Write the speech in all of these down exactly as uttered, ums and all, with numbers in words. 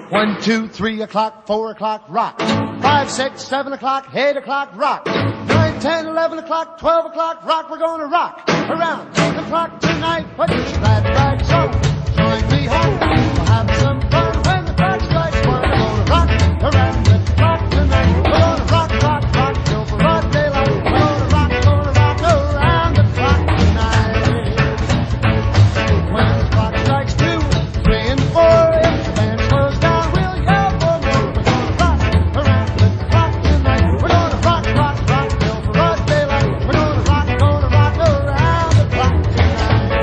One, two, three o'clock, four o'clock, rock. Five, six, seven o'clock, eight o'clock, rock. Nine, ten, eleven o'clock, twelve o'clock, rock. We're gonna rock around the clock tonight. Put your glad rags on. Join me home. We'll have some fun when the clock strikes one. We're gonna rock around the clock tonight. We're gonna rock, rock, rock till broad daylight. We're gonna rock, gonna rock around the clock tonight. When the clock strikes two, three and four, if the band slows down, we'll yell for more. We're gonna rock around the clock tonight. We're gonna rock, rock, rock till broad daylight. We're gonna rock, gonna rock around the clock tonight.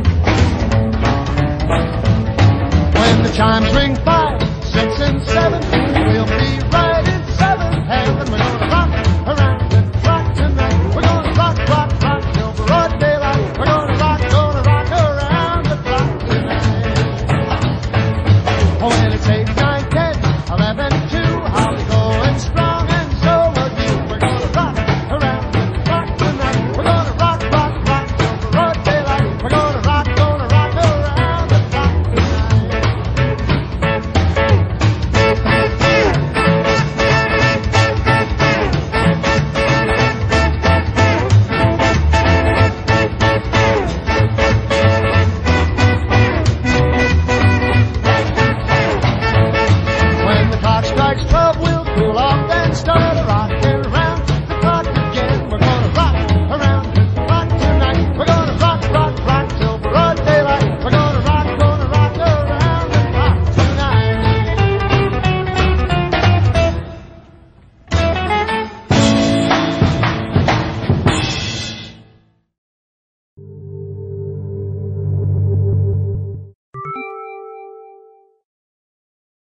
When the chimes ring five, six, and seven,